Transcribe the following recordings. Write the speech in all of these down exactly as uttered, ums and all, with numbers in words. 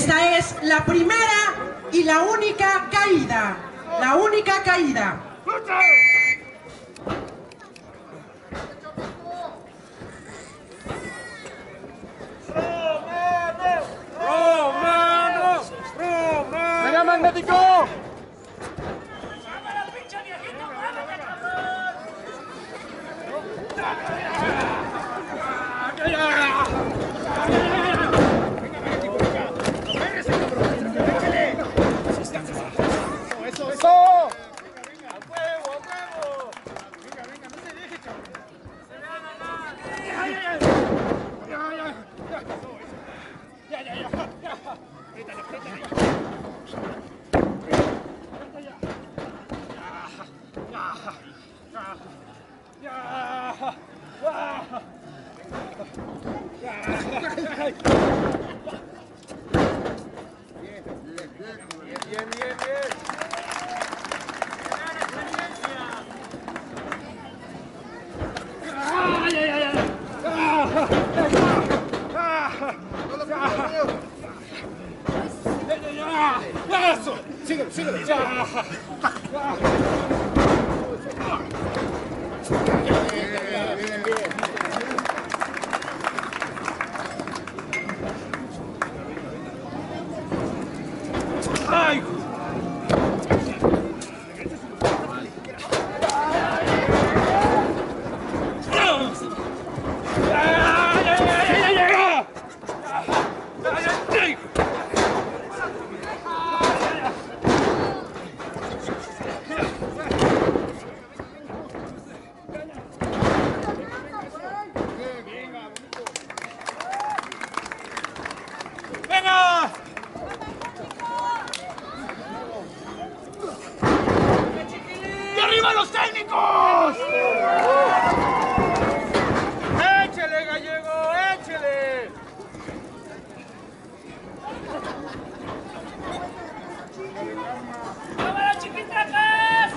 Esta es la primera y la única caída. La única caída. ¡Romano! ¡Romano! ¡Venga, magnético! ¡Eso, eso! ¡A huevo, a huevo! Venga, venga, no se deje, cabrón. Ya, ya, ya. Apriétale, apriétale. Bien, bien, bien, bien. Ay, ay, ay, ay. ¡Eso! ¡Síguelo, síguelo! Bien, bien, bien. ¡Ay! ¡Venga! ¡Y arriba los técnicos! ¡Échele, gallego! ¡Échele! ¡Cámara, chiquitacas!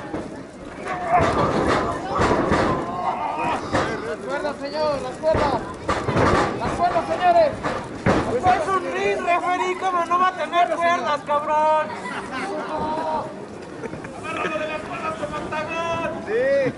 ¡Las cuerdas, señor! ¡Las cuerdas! ¡Las cuerdas, señores! ¡Es un ring, referí! ¿Cómo no va a tener cuerdas, cabrón? ¡Agárralo de las cuerdas como octagón! ¡Sí!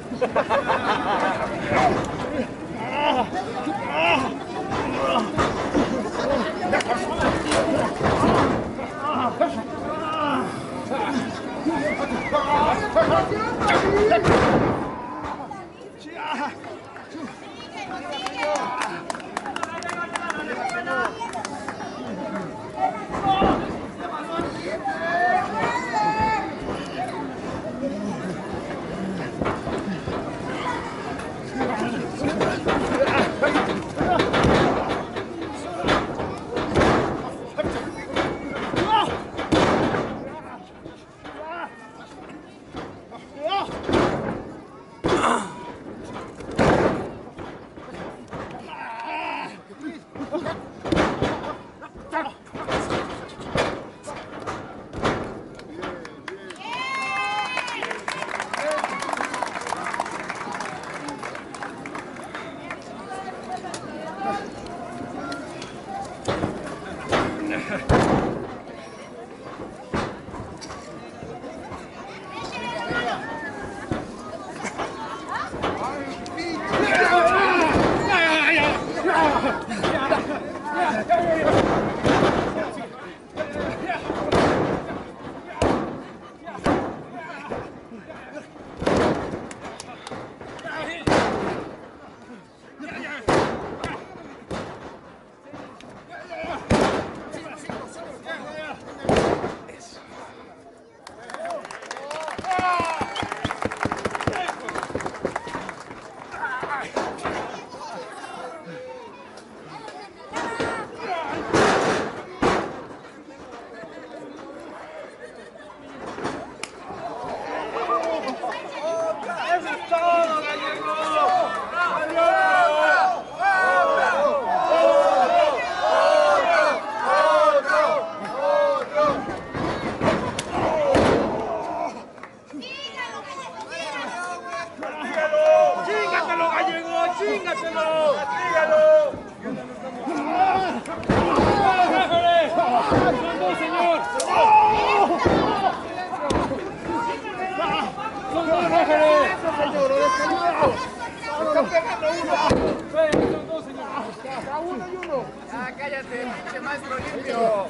cállate, pinche maestro limpio.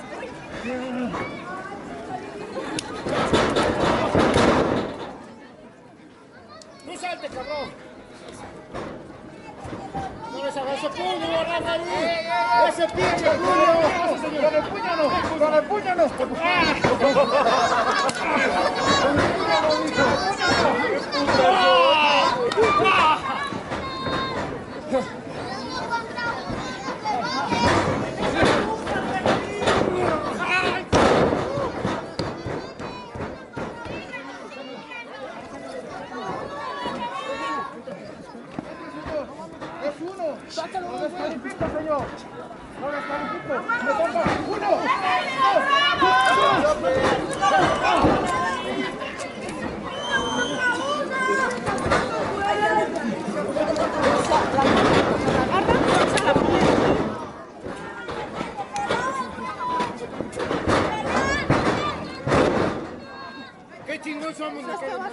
¡Tú salte, cabrón! ¡No les hagas ese puño, Rafael! ¡Ese pinche puño! ¡Con el puño no! ¡Con el puño no! ¡Con el puño ¡Es uno! ¡Sácalo! ¡No descalifica, señor! ¡No descalifica! ¡Me toca! ¡Uno! ¡Qué chingón somos!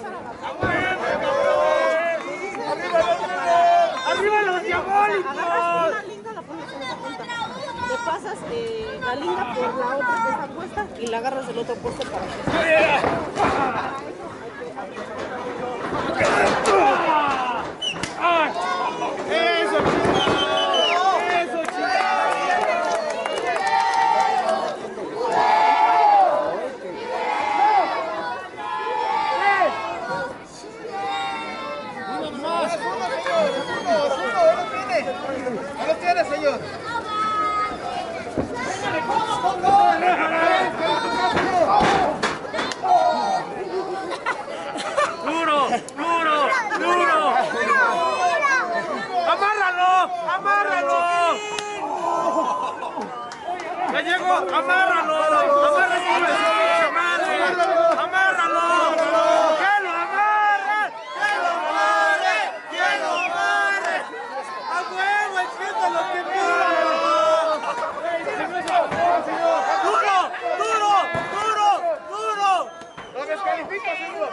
¡Arriba los diabólicos! Agarras una linga, la pones en esa punta. Le pasas eh, la linga por la otra que está puesta y la agarras del otro puesto para que... ¡Eso, chingón! ¡Eso, ¡uno más! ¡Uno, señor! ¡Uno! ¡Uno! ¡Ahí lo tiene! ¡Ahí lo tiene, señor! ¡Duro! ¡Duro! ¡Duro! ¡Amárralo! ¡Amárralo! ¡Gallego! ¡Amárralo! ¡Amárralo! ¡Pinche madre! ¡Amárralo! ¡Que lo amarre! ¡Que lo amarre! ¡Que lo amarre! ¡A huevo! ¡Entiendo lo que pide! ¡Duro! ¡Duro! ¡Duro! ¡Duro! ¡Lo descalifica, señor!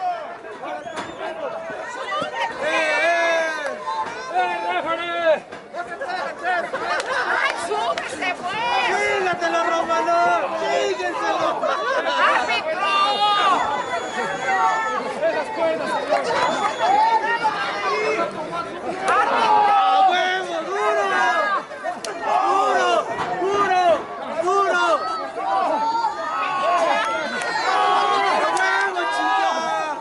¡Eh, eh! ¡Eh, referee! ¡No se puede vencer! ¡Ay, súbese, pues! ¡Sígatelo, Romano! ¡Síguenselo! ¡Árbitro! ¡Esas cuerdas, señor! ¡Árbitro! ¡A huevo! ¡Duro! ¡Duro! ¡Duro! ¡Duro! ¡A huevo, chica!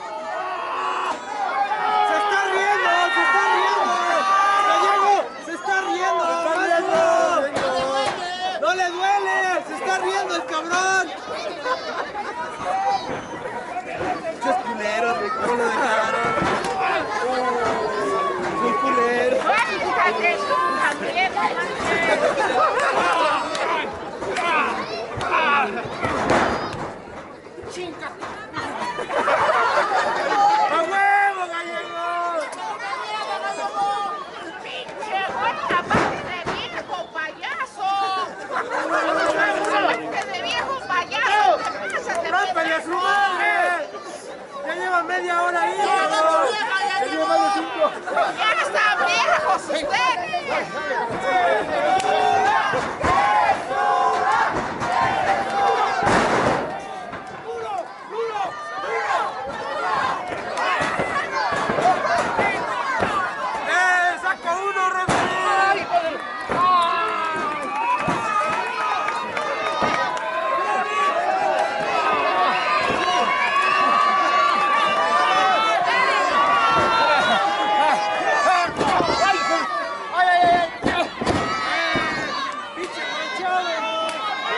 ¡Se está riendo! ¡Se está riendo! ¡Gallego! ¡Se está riendo! ¡Mándalo! ¡No le duele! ¡Se está riendo el cabrón! ¡Muchos culeros! ¿Cómo lo dejaron? ¡Son culeros! ¡Fíjate, tú también! ¡A huevo, Gallego! ¡Pinche buena parte de viejo payaso! ¡Parte de viejo payaso! ¿Qué pasa? ¡Te ¡Rómpele a su madre! ¡Ya lleva media hora ahí! ¡Ya lleva más de cinco! ¡Ya están viejos ustedes! ¡Eh! ¡Saca uno, Rafael! ¡Pinche manchado!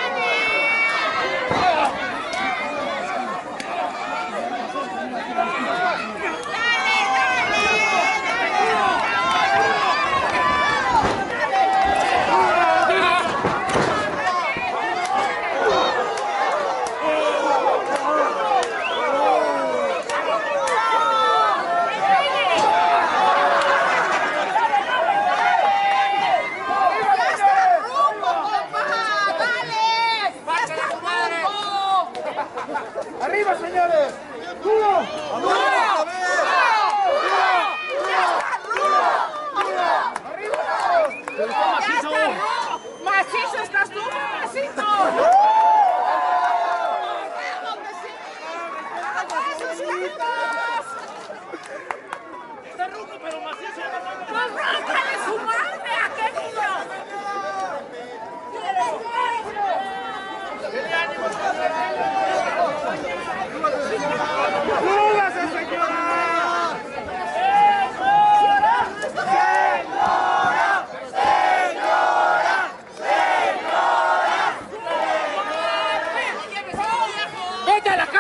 ¡Arriba, señores! ¡Duro! ¡Duro! ¡Macizo estás tú,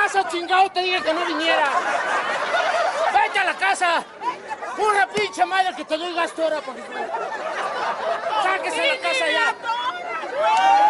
casa, chingado, te dije que no viniera. Vete a la casa. Una pinche madre que te doy gasto ahora, por favor. Sáquese a la casa ya.